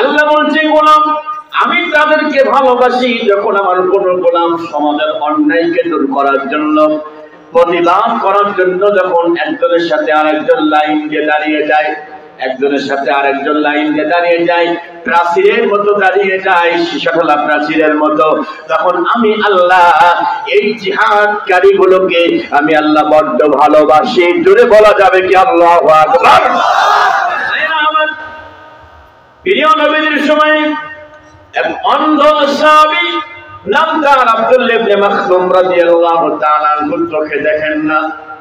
আল্লাহ বলছে গোলাম আমি তাদেরকে ভালোবাসি যখন আমার কোন গোলাম সমাজের অন্যায়কে দূর করার জন্য, প্রতিবাদ করার জন্য যখন একজনের সাথে আরেকজন লাইন দিয়ে দাঁড়িয়ে যায়, একজনের সাথে আরেকজন লাইন দিয়ে দাঁড়িয়ে যায়, প্রাচীরের মতো দাঁড়িয়ে যায়, সীসাঢালা প্রাচীরের মতো, তখন আমি আল্লাহ এই জিহাদকারী গুলোকে আমি আল্লাহ বড্ড ভালোবাসি। জোরে বলা যাবে কি আল্লাহু আকবার? প্রিয় নবীর সময় এক অন্ধ সাহাবী নাম তার আব্দুল্লাহ ইবনে মাখতুম রাদিয়াল্লাহু তাআলা আনহু চোখে দেখেন না,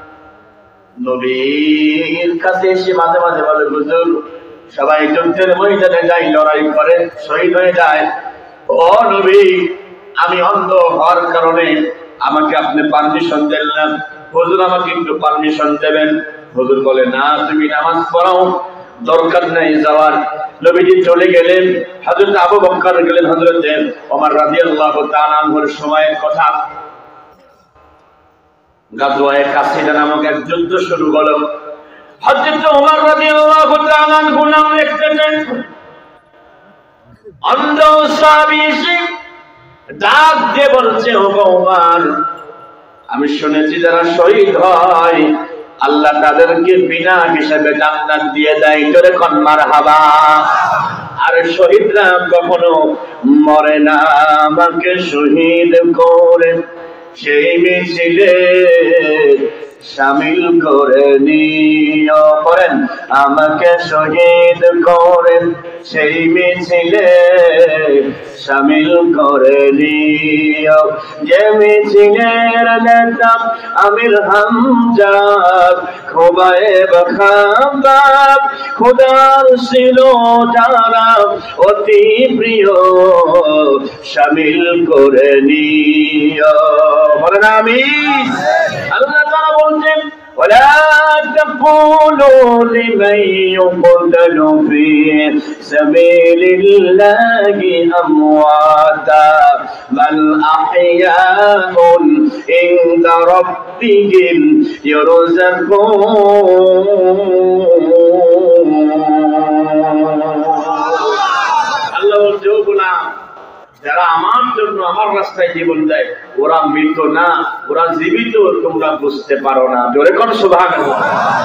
নবীর কাছে এসে মাঝে মাঝে বলে হুজুর সবাই যুদ্ধের ময়দানে যায়, লড়াই করে, শহীদ হয়ে যায়, ও নবী আমি অন্ধ হওয়ার কারণে আমাকে আপনি পারমিশন দেন না, হুজুর আমাকে একটু পারমিশন দেবেন। হুজুর বলে না তুমি নামাজ পড়াও, দরকার নাই যাওয়ার। নবীজি চলে গেলেন, হযরত আবু বকর গেলেন, হযরত ওমর রাদিয়াল্লাহু তাআলা আনহুর সময়ের কথা। গাজওয়ায়ে কাসিদা নামক এক যুদ্ধ শুরু হলো। হযরত ওমর রাদিয়াল্লাহু তাআলা আনহু নাম লিখতেছেন, অন্ধ সাহাবী ডাক দিয়ে বলছে ও ওমর আমি শুনেছি যারা শহীদ হয় আল্লাহ তাদেরকে বিনা হিসাবে জান্নাত দিয়ে দেয়। জোরে কোন মারহাবা। আর শহীদরা কখনো মরে না, আমাকে শহীদ করে সেই মিছিলে শামিল করে নিও, করেন আমাকে শহীদ করে সেই মিছিলে শামিল করে নিও। যে মিছিলের নেতা আমির হামজা খোবায়েব খাবাব খোদার ছিল যারা অতি প্রিয় শামিল করে নিও। বলেন আমিন। আল্লাহ তাআলা বলছেন ولا تقولوا لمن يقتل في سبيل الله أمواتا بل أحياء عند ربهم يرزقون। আল্লাহ বলছে ও গোলাম যারা আমার জন্য আমার রাস্তায় জীবন দেয় ওরা মৃত না, ওরা জীবিত, তোমরা বুঝতে পারো না। জোরে কোন সুবহানাল্লাহ।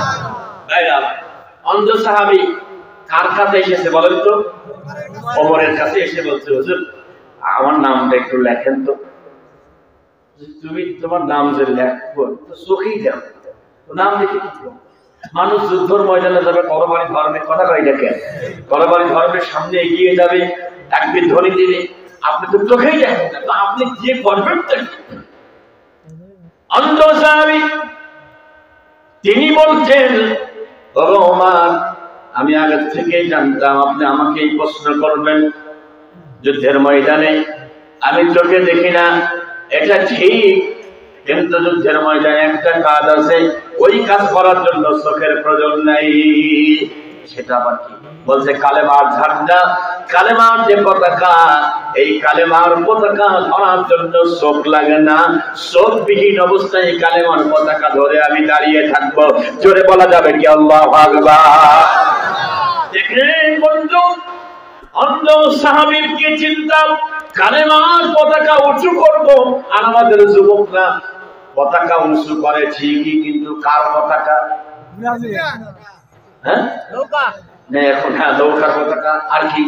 অন্ধ সাহাবী কার কাছে এসেছে বলেন তো? ওমরের কাছে এসে বলছে হুজুর আমার নামটা একটু লেখেন তো। তুমি তোমার নাম যে লেখবো তো চোখেই দেখো, নাম লিখে কি মানুষ যুদ্ধের ময়দানে যাবে, তরবারি ধরবে, কথা কয় দেখেন, তরবারি ধরবে, সামনে এগিয়ে যাবে, তাকবীর ধ্বনি দিবে, আপনি তো চোখেই দেখেন না, আপনি যে করবেন অন্ধ সাহাবী তিনি বলছেন ওগো ওমর আমি আগে থেকেই জানতাম আপনি আমাকে এই প্রশ্ন করবেন। যুদ্ধের ময়দানে আমি চোখে দেখি না এটা ঠিক, কিন্তু যুদ্ধের ময়দানে একটা কাজ আছে, ওই কাজ করার জন্য চোখের প্রয়োজন নাই। সেটা আবার কি? বলছে কালেমার ঝান্ডা, কালেমার যে পতাকা, এই কালেমার পতাকা ধরার জন্য চোখ লাগে না, চোখবিহীন অবস্থায় কালেমার পতাকা ধরে আমি দাঁড়িয়ে থাকবো। জোরে বলা যাবে কি আল্লাহু আকবার। দেখেন বন্ধু, অন্ধ সাহাবীর কি চিন্তা, কালেমার পতাকা উঁচু করব, আর আমাদের যুবকরা পতাকা উঁচু করে ঠিকই, কিন্তু কার পতাকা? হ্যাঁ নৌকা না, এখন হ্যাঁ নৌকার পতাকা। আর কি?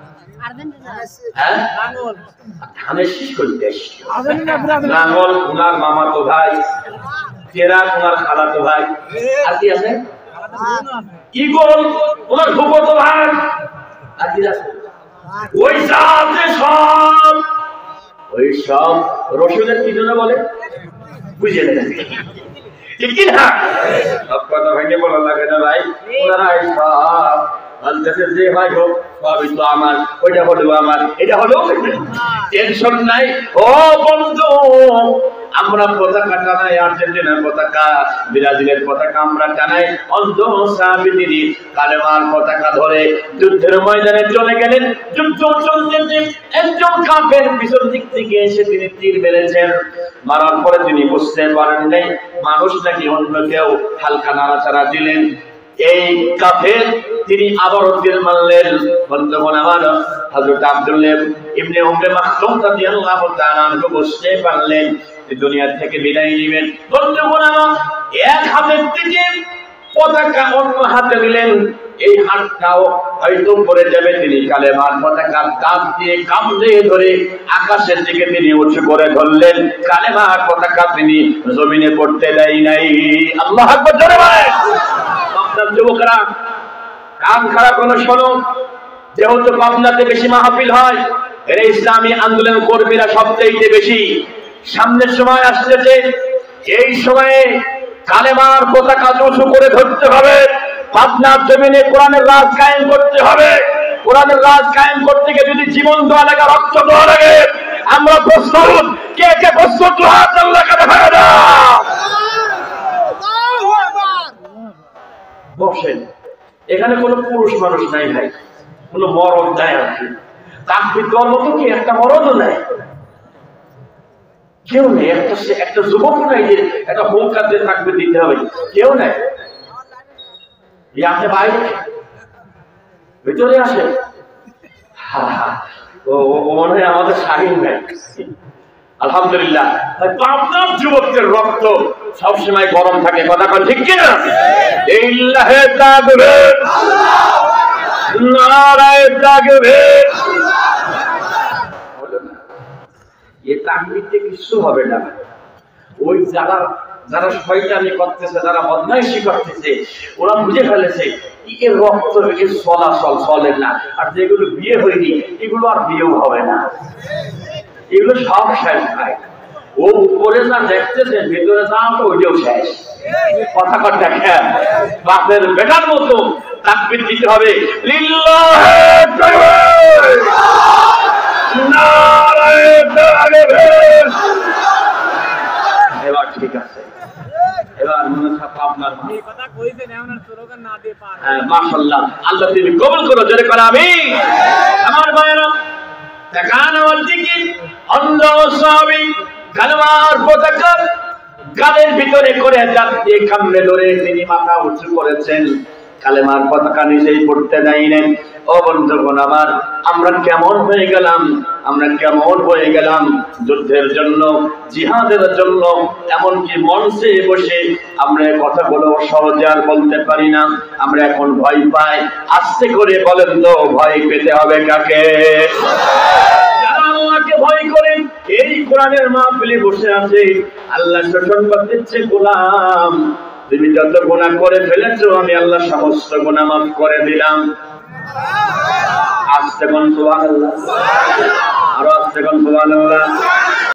ধানের শীষ করতে নাঙ্গল ওনার মামাতো ভাই, চেরা ওনার খালাতো ভাই, আর কি আছে? ঈগল ওনার ফুফাতো ভাই, আর কি আছে? ওই সব ওই সব রসুনের কি জন্য বলে বুঝে নেন, ঠিক কি না? সব কথা ভেঙে বলা লাগে না ভাই, ওনারা সব বলতেছে যে ভাই হোক সবই তো আমার, ওইটা হলো আমার, এটা হলো, টেনশন নাই। ও বন্ধু আমরা পতাকা টানাই, আর্জেন্টিনার পতাকা, ব্রাজিলের পতাকা আমরা টানাই। অন্ধ সাহাবী তিনি কালেমার পতাকা ধরে যুদ্ধের ময়দানে চলে গেলেন। যুদ্ধ চলতে একজন কাফের পিছন দিক থেকে এসে তিনি তীর মেরেছেন। মারার পরে তিনি বুঝতে পারেন নাই মানুষ নাকি অন্য কেউ, হালকা নাড়াচাড়া দিলেন, এই কাফের তিনি আবারও তীর মারলেন। বন্ধুগণ আমার, হযরত আব্দুল্লাহ ইবনে উম্মে মাকতুম রাদিয়াল্লাহু তাআলা আনহু বুঝতে পারলেন যে দুনিয়া থেকে বিদায় নেবেন। বন্ধুগণ আমার, এক হাতের থেকে পতাকা অন্য হাতে নিলেন, এই হাতটাও হয়তো পড়ে যাবে, তিনি কালেমার পতাকা কাঁধ দিয়ে কাঁধে ধরে আকাশের দিকে তিনি উঁচু করে ধরলেন। কালেমার পতাকা তিনি জমিনে পড়তে দেয় নাই। আল্লাহু আকবার, জোরে বলেন। আপনার যুবকরা কান খাড়া করে শোনো, যেহেতু পাবনাতে বেশি মাহফিল হয়, এর ইসলামী আন্দোলন কর্মীরা সবচেয়ে বেশি। সামনের সময় আসতেছে, এই সময়ে কালেমার পতাকা উঁচু করে ধরতে হবে। পাবনার জমিনে কোরআনের রাজ কায়েম করতে হবে। কোরআনের রাজ কায়েম করতে গিয়ে যদি জীবন দেওয়া লাগে, রক্ত দেওয়া লাগে, আমরা প্রস্তুত। কে কে প্রস্তুত? হাত আল্লাহকে দেখা দাও। বসেন, এখানে কোনো পুরুষ মানুষ নাই ভাই, কোনো মরদ নাই। আছে তাকবীর দেওয়ার মতো কি একটা মরদও নাই, কেউ নেই। একটা যুবক নাই যে একটা হুঙ্কার দিয়ে তাকবীর দিতে হবে, কেউ নাই। আপনি বাইরে ভিতরে আসেন। ও মনে হয় আমাদের শাহীন ভাই। আলহামদুলিল্লাহ, আপনার যুবকদের রক্ত সবসময় গরম থাকে, কথা কন ঠিক কিনা? ইল্লাহে তাকবীর, নারায়ে তাকবীর। এই তাকবীরতে কিছু হবে না। ওই যারা শয়তানি করতেছে, যারা বদমাইশি করতেছে, ওরা বুঝে ফেলেছে এর রক্ত এর চলাচল চলে না। আর যেগুলো বিয়ে হয়নি এগুলো আর বিয়েও হবে না, এগুলো সব শেষ হয়। ও উপরে যা দেখতেছে, ভেতরে যা তো ওইটাও শেষ। কথা কথা খেয়াল, বাপের বেটার মতো তাকবীর দিতে হবে। লিল্লাহে তাকবীর, নারায়ে তাকবীর। এবার ঠিক আছে, এবার মনে থাকো আপনার কথা কইছেন, এমন স্লোগান না দিয়ে পার। হ্যাঁ, মাশাআল্লাহ, আল্লাহ তুমি কবুল করো, জোরে করো আমিন। আমার ভাইরা, তাকান ওয়াল জিকির অন্ধ সাহাবী কালেমার পতাকা গালের ভিতরে করে যাচ্ছে, কামড়ে ধরে তিনি মাথা উঁচু করেছেন, কালেমার পতাকা নিচেই পড়তে দেয়নি। ও বন্ধুগণ আমার, আমরা কেমন হয়ে গেলাম, আমরা কেমন হয়ে গেলাম যুদ্ধের জন্য, জিহাদের জন্য। এমনকি মঞ্চে বসে আমরা কথাগুলো সহজে আর বলতে পারি না, আমরা এখন ভয় পাই। আস্তে করে বলেন তো, ভয় পেতে হবে কাকে? যারা আল্লাহকে ভয় করেন, এই কোরআনের মাহফিলে বসে আছে, আল্লাহ শোষণ করতেছে, গোলাম তুমি যত গুনাহ করে ফেলেছো, আমি আল্লাহ সমস্ত গুনাহ মাফ করে দিলাম। আস্তে কোন সুবহানাল্লাহ, আর আস্তে কোন সুবহানাল্লাহ।